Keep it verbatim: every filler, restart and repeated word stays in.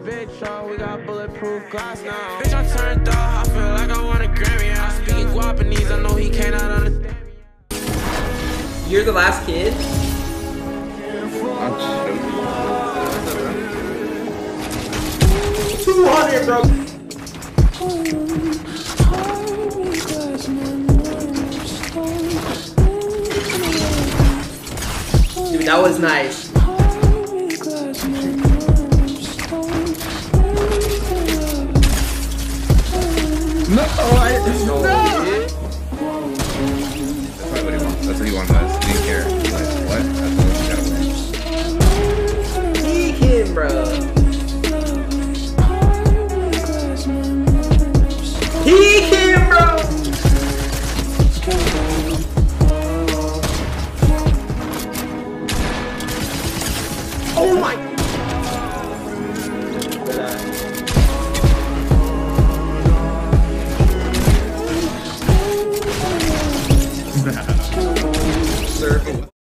Victron, we got bulletproof glass now. Bitch, I turned off, I feel like I want a Grammy. I'm speaking Guapanese, I know he cannot understand me. You're the last kid? two hundred, bro. Dude, that was nice. No, I, no. That's what he wants. That's what he wanted us. He didn't care. He's like, what? That's what we gotta win. Peek him, bro. Peek him, bro. Oh my. Circle.